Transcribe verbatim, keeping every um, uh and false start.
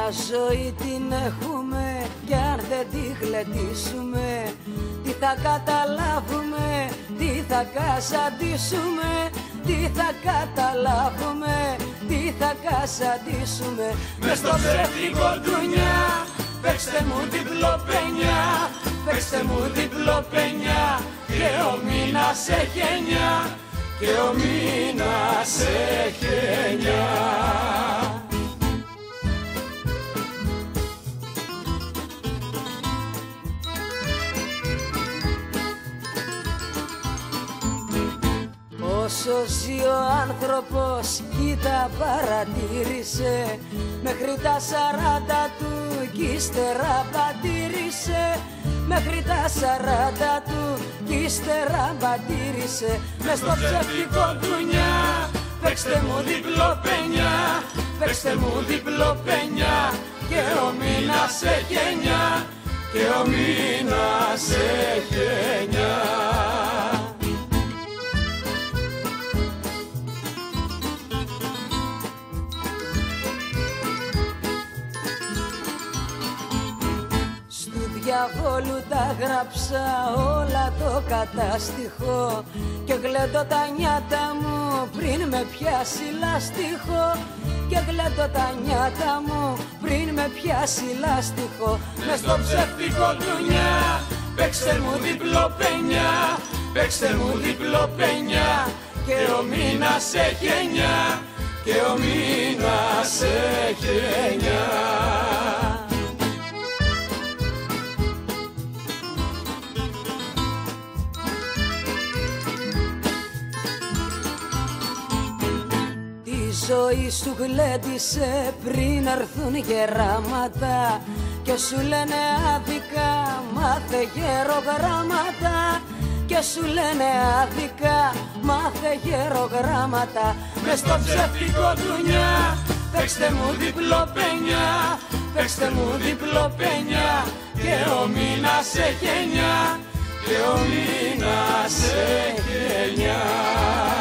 ζωή την έχουμε κι αν δεν τη γλεντήσουμε, τι θα καταλάβουμε, τι θα κασαντήσουμε, τι θα καταλάβουμε, τι θα κασαντήσουμε. Μες στο ψεύτικο ντουνιά, παίξτε μου την πλοπενιά, παίξτε μου την πλοπενιά, και ο μήνας έχει εννιά, και ο μήνας έχει εννιά. Όσο ζει ο άνθρωπος, κοίτα παρατήρησε, μέχρι τα σαράντα του κι ύστερα πατήρισε, μέχρι τα σαράντα του κι ύστερα πατήρισε. Μες στο ψεύτικο ντουνιά, παίξτε μου διπλό πενιά, παίξτε μου διπλό πενιά, και ο μήνας έχει εννιά, και ο μήνας έχει εννιά. Διαβόλου τα γράψα όλα το κατάστιχο, και γλέντω τα νιάτα μου πριν με πιάσει λάστιχο, και γλέντω τα νιάτα μου πριν με πιάσει λάστιχο. Μες στο ψεύτικο ντουνιά, παίξτε μου διπλό πενιά, παίξτε μου διπλό πενιά, και ο μήνας έχει εννιά, και ο μήνας έχει εννιά. Η ζωή σου γλέντισε πριν έρθουν γεράματα, και σου λένε άδικα μάθε γερογράμματα, και σου λένε άδικα μάθε γερογράμματα. Μες στο ψεύτικο ντουνιά, παίξτε μου διπλό πενιά, παίξτε μου διπλό πενιά, και ο μήνας έχει εννιά, και ο μήνας έχει εννιά.